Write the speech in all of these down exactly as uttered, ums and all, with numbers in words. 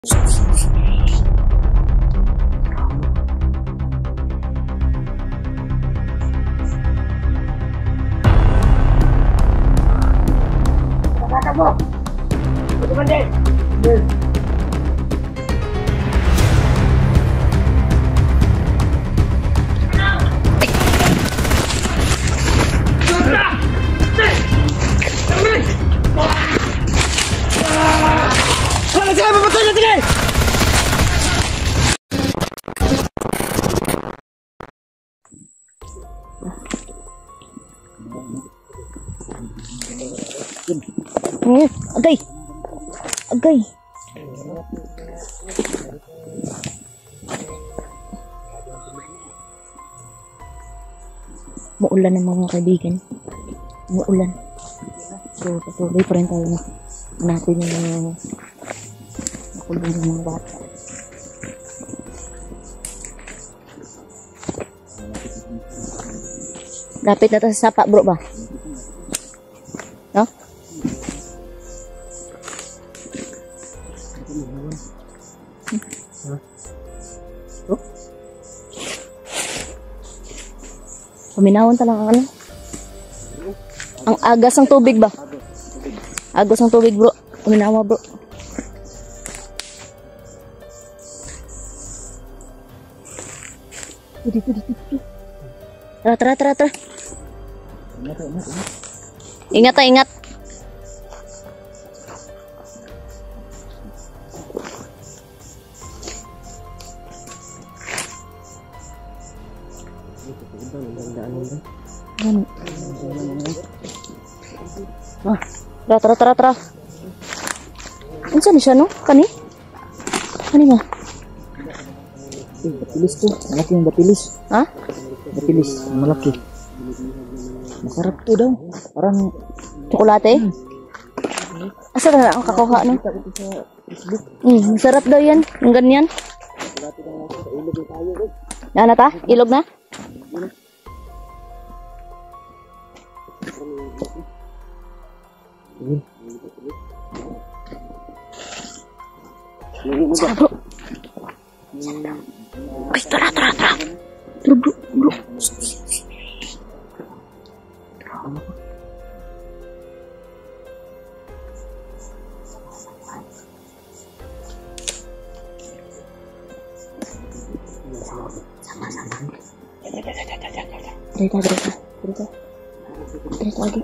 Kata mo, ito man din. Wala sila, papatay na tingin! Hmm, agay. Agay. Maulan ng mga kaibigan. Maulan. So, patuloy pa rin tayo na hanapin yung mga nakulong ng mga bata. Lapit na tayo sa sapa, bro ba? No? Oh? Paminahon talang ang ano? Ang agas ng tubig ba? Agos ng tubig, bro. Paminawa, bro. Dito, dito, dito. Tara, tara, tara, tara. Ingat, ha, ingat. Ano? Ah, tara, tara, tara, tara. Ano siya, no? Kani? Kani ba? Batilis to. Malaki yung batilis. Ha? Batilis. Malaki. Masarap to daw. Parang Tsokolate? Asa na ang kakuha, no? Hmm, masarap daw yan. Yung ganyan. Yan na ta? Ilog na? Saan, bro? Ay, tara, tara, tara. Tara, bro, bro. Sama-sama. Cerita, cerita, cerita. Cerita lagi.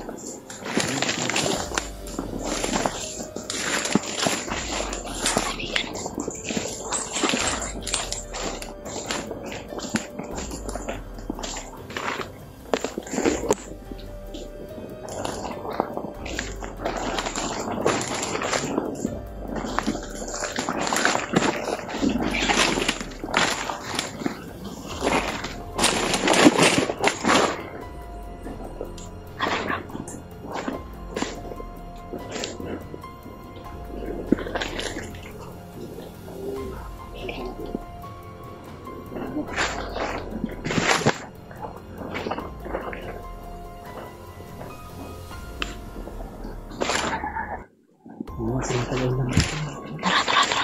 Tara, tara, tara.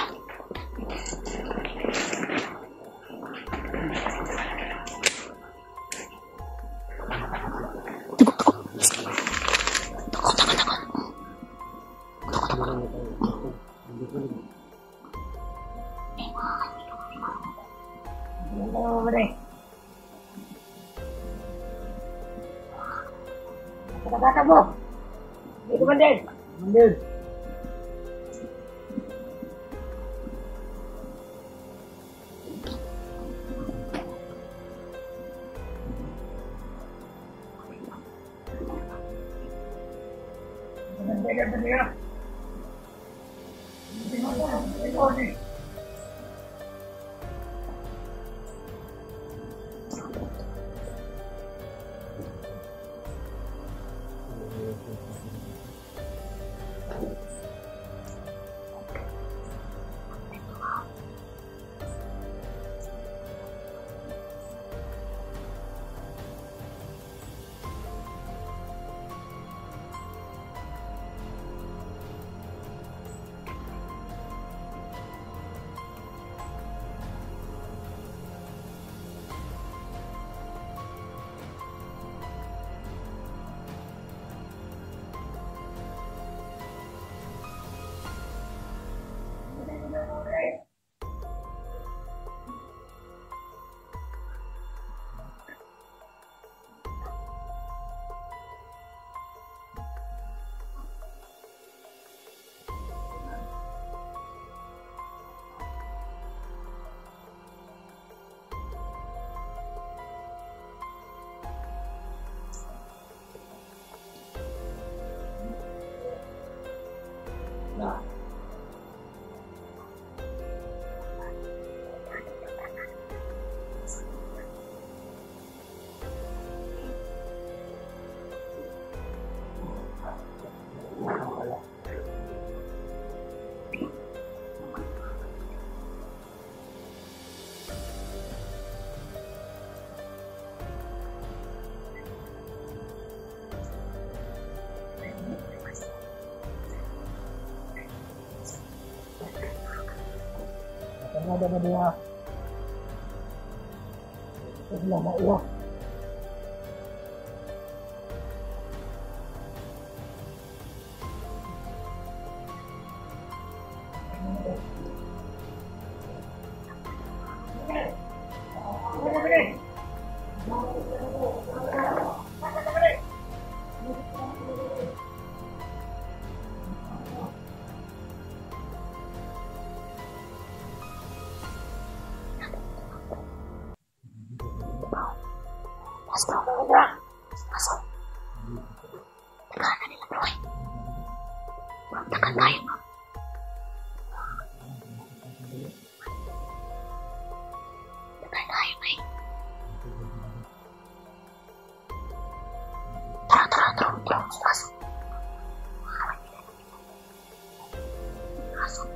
Tugok, tugok. Tugok, tugok, tugok. Tugok, tugok. kata mo, ito man din. Man din. Nah, karena ada dua sebelah Allah. Masuk, masuk. Tekanan nila, bro. Tekan tayo, bro. Tekan tayo, bro. Tara, tara, tara, tara. Masuk. Masuk.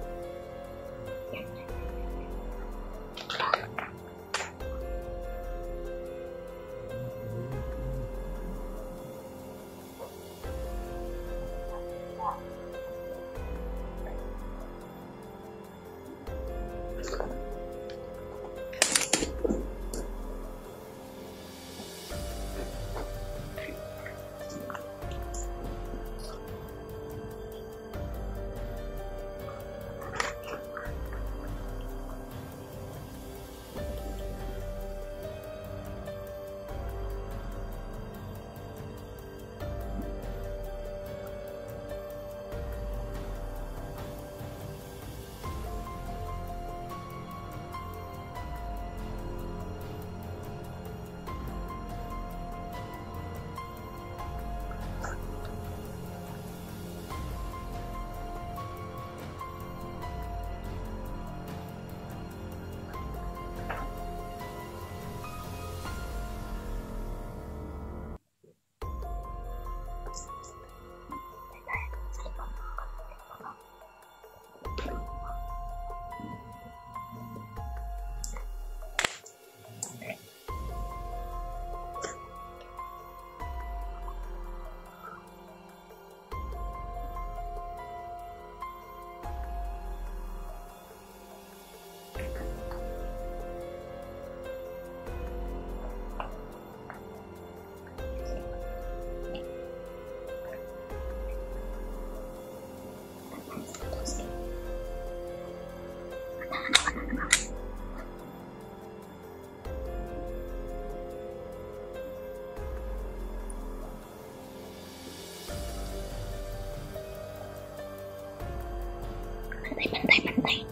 Pantai-pantai.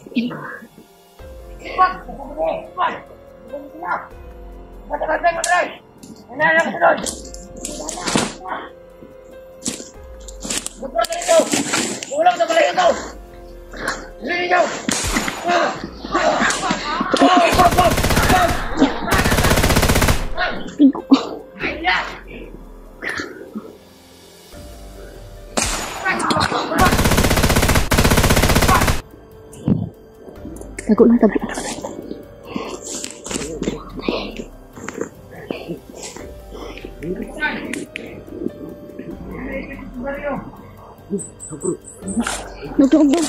Cepat, cepat. Mata-mata matay. Ano na kasunod? Bukan itu. Ulang sa balay ito. Sini nyo. Tago lang, tago. Nagdog dog.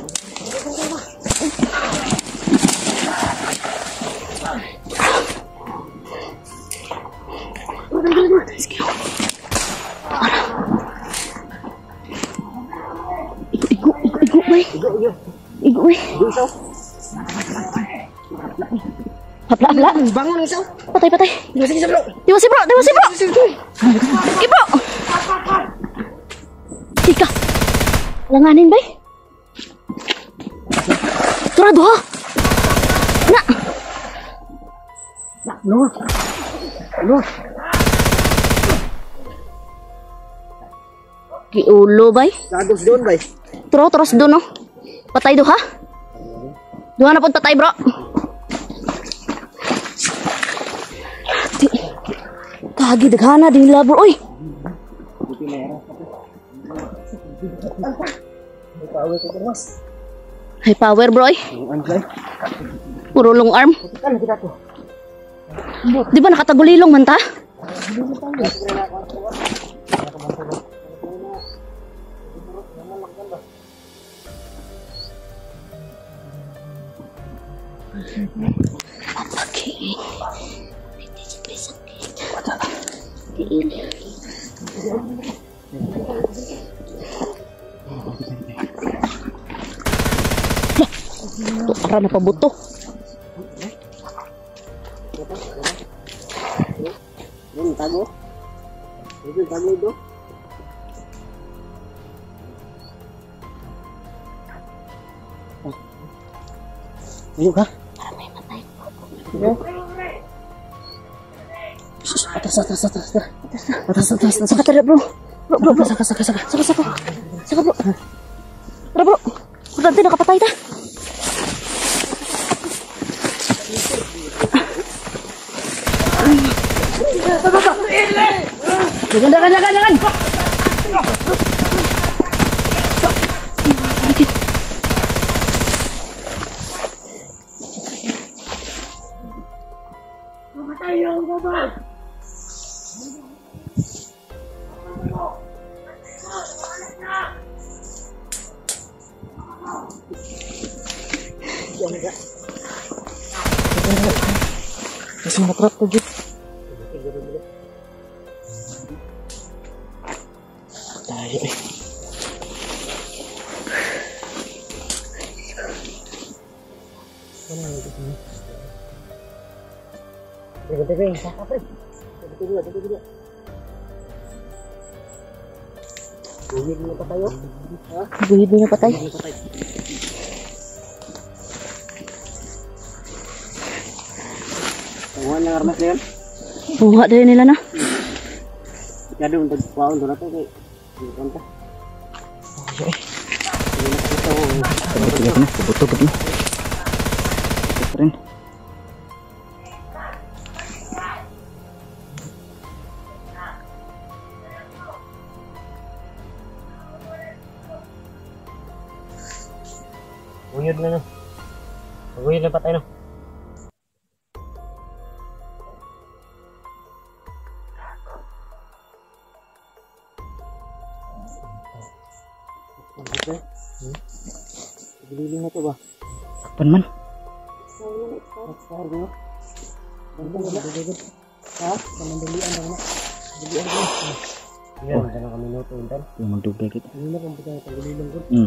Igo, igo, igo, bay. Igo, bay. Hapla, hapla. Bangun isaw. Patay, patay. Sige sa bro. Diwasi bro, diwasi bro. Ibo. Tika. Langanin bay. Turado ha. Na. No. No. Giulo bay. Tados doon bay. Turo, terus doon no. Patay do ha. Duha na pud patay bro. Di. Kagi daghana din labor oy. Power ko mas. High power bro oy. Anjay. Puro long arm. Kan kita to. Di ba nakatagulilong man ta? Okay. Tuh, para na pabuto. Ini tago. Itu tago itu. Ayo kah? Atas atas atas atas atas atas atas Saka tara bro. Bro bro bro. saka saka saka Saka saka. Saka bro. Tara bro. Kurang din nakapatay ta. jangan jangan jangan jangan Masih ngetrot tuh gitu. tayo eh Teka, teka, yung saka pre. Teka, teka, teka, teka. Buhid na pa tayo? Ha? Buhid na patay. Buhid na pa tayo. Tunguhan ng armas na yan? Bunga din nila na. Jadi untuk kuaun doon natin kay konta. Ayo eh. Ini nak kita betul betul. Keren. Uyod na no. Uyod na patay no. Okay. Hmm. Gililing na to ba? Sakpan man. Sakpan mo. Ha? Kamandalian lang na. Dalian lang. Yan, oh. Tanong kami nuto untan. Yung magdugay kita. Ano na kung pagkakita gililing ko? Hmm.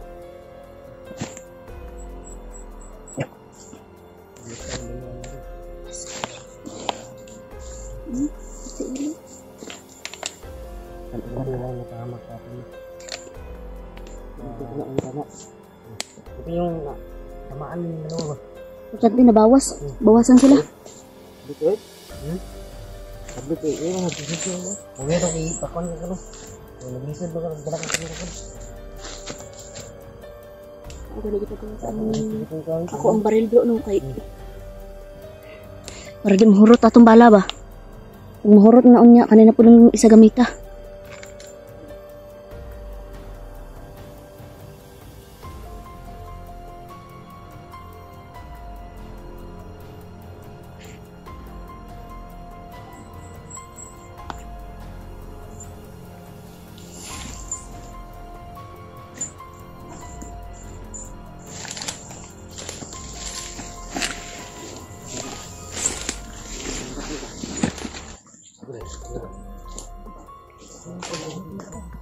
Ano na lang nakahamak sa akin. Ito na ang tama. Ito yung Tamaan yung ano ba? Diyan din nabawas. Bawasan sila. Dito eh. Hmm? Sabi ko, eh, mga bisito mo. Kung meron i-pakon ka ano. Kung nag-listen ba ka, nagdala ka sa ko. Ako na kita kung ako ang baril bro nung kay. Para di mahurot atong bala ba? Kung mahurot na unya, kanina po nang isa gamita. Boleh.